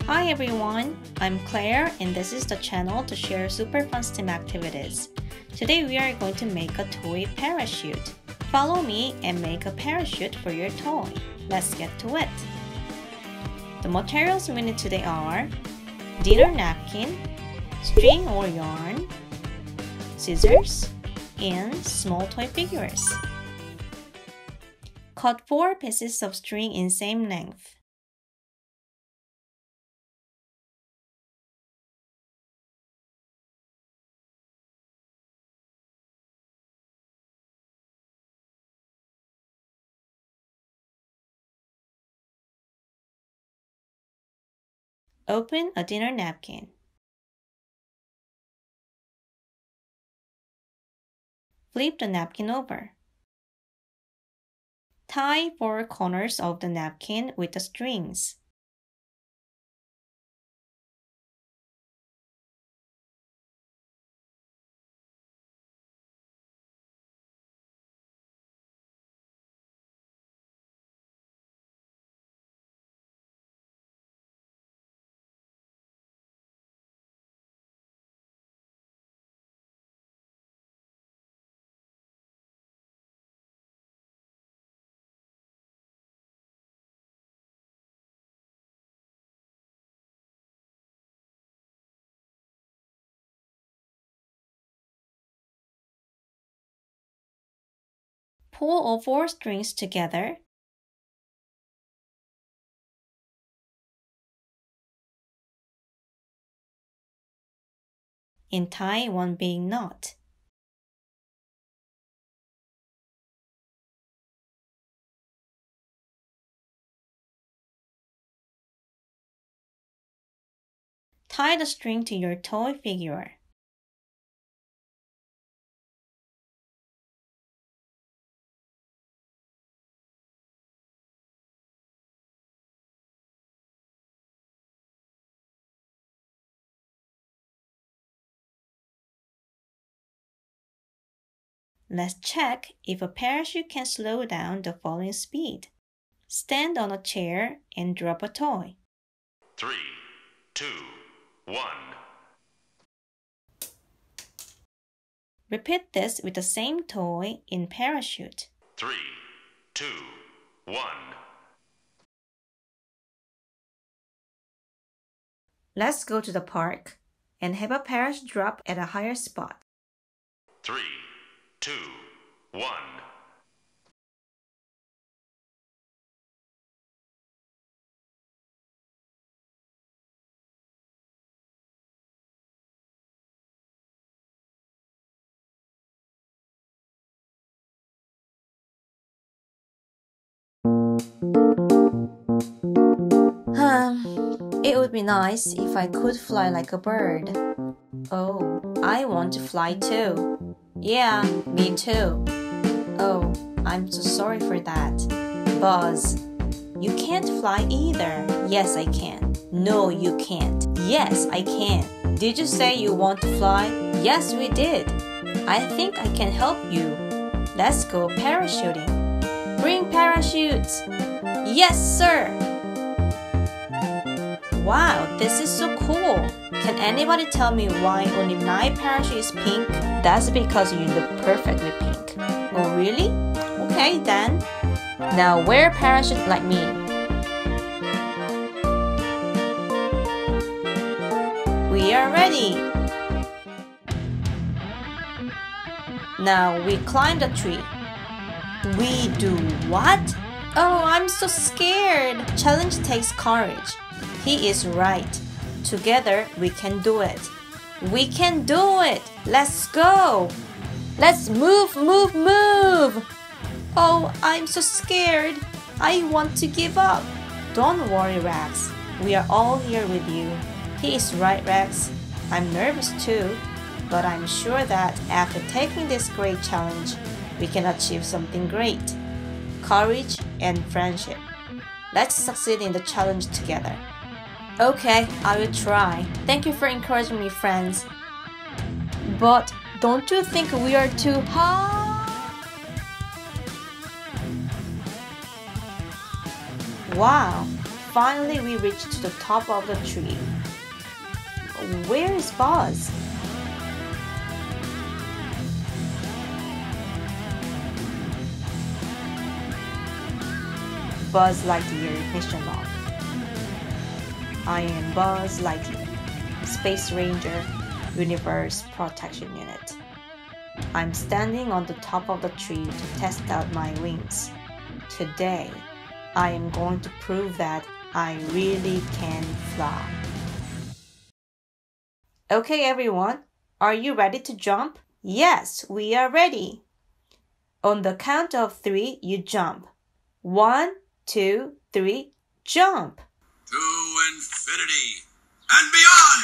Hi everyone, I'm Claire and this is the channel to share super fun STEM activities. Today we are going to make a toy parachute. Follow me and make a parachute for your toy. Let's get to it. The materials we need today are dinner napkin, string or yarn, scissors, and small toy figures. Cut 4 pieces of string in same length. Open a dinner napkin. Flip the napkin over. Tie 4 corners of the napkin with the strings. Pull all 4 strings together. And tie one big knot. Tie the string to your toy figure. Let's check if a parachute can slow down the falling speed. Stand on a chair and drop a toy. 3, 2, 1. Repeat this with the same toy in parachute. 3, 2, 1. Let's go to the park and have a parachute drop at a higher spot. 3, 2, 1. It would be nice if I could fly like a bird. Oh, I want to fly too. Yeah, me too. Oh, I'm so sorry for that. Buzz, you can't fly either. Yes, I can. No, you can't. Yes, I can. Did you say you want to fly? Yes, we did. I think I can help you. Let's go parachuting. Bring parachutes. Yes, sir. Wow, this is so cool. Can anybody tell me why only my parachute is pink? That's because you look perfectly pink. Oh, really? Okay, then. Now wear a parachute like me. We are ready. Now we climb the tree. We do what? Oh, I'm so scared. Challenge takes courage. He is right. Together we can do it. We can do it. Let's go. Let's move, move, move. Oh, I'm so scared. I want to give up. Don't worry, Rex. We are all here with you. He is right, Rex. I'm nervous too, but I'm sure that after taking this great challenge, we can achieve something great. Courage and friendship. Let's succeed in the challenge together. Okay, I will try. Thank you for encouraging me, friends. But don't you think we are too high? Wow, finally we reached to the top of the tree. Where is Buzz? Buzz Lightyear mission log. I am Buzz Lightyear, Space Ranger, Universe Protection Unit. I'm standing on the top of the tree to test out my wings. Today, I am going to prove that I really can fly. Okay everyone, are you ready to jump? Yes, we are ready. On the count of 3, you jump. 1, 2, 3, jump! To infinity and beyond!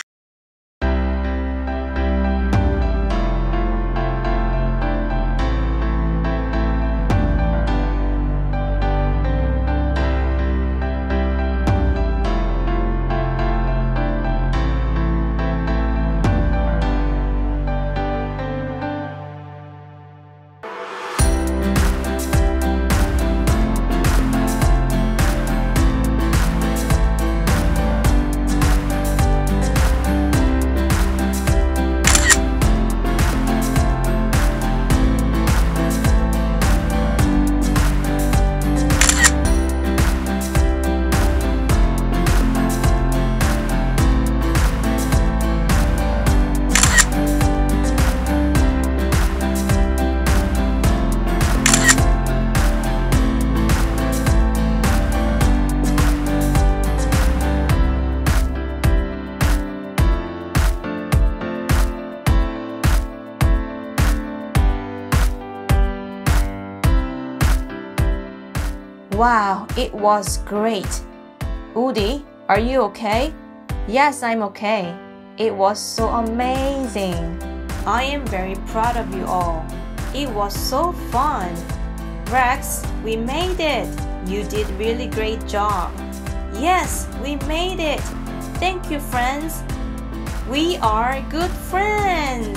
Wow, it was great. Woody, are you okay? Yes, I'm okay. It was so amazing. I am very proud of you all. It was so fun. Rex, we made it. You did really great job. Yes, we made it. Thank you, friends. We are good friends.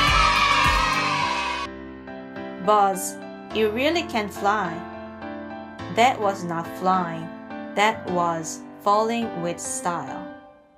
Buzz, you really can fly. That was not flying. That was falling with style.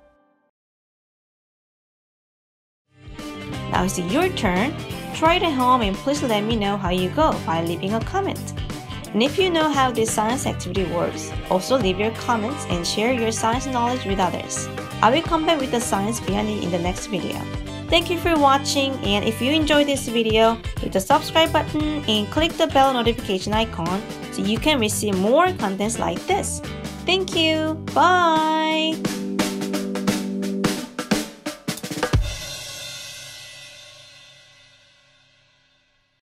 Now it's your turn. Try it at home and please let me know how you go by leaving a comment. And if you know how this science activity works, also leave your comments and share your science knowledge with others. I will come back with the science behind it in the next video. Thank you for watching, and if you enjoyed this video, hit the subscribe button and click the bell notification icon so you can receive more contents like this. Thank you. Bye.